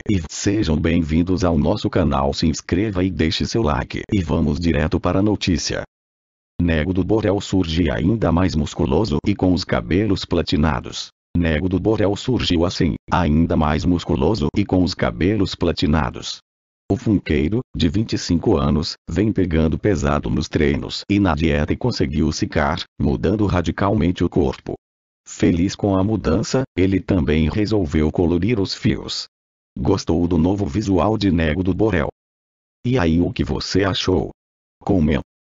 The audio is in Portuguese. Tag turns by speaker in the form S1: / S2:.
S1: E sejam bem-vindos ao nosso canal. Se inscreva e deixe seu like. E vamos direto para a notícia. Nego do Borel surge ainda mais musculoso e com os cabelos platinados. Nego do Borel surgiu assim, ainda mais musculoso e com os cabelos platinados. O funkeiro, de 25 anos, vem pegando pesado nos treinos e na dieta e conseguiu ficar, mudando radicalmente o corpo. Feliz com a mudança, ele também resolveu colorir os fios. Gostou do novo visual de Nego do Borel? E aí, o que você achou? Comente.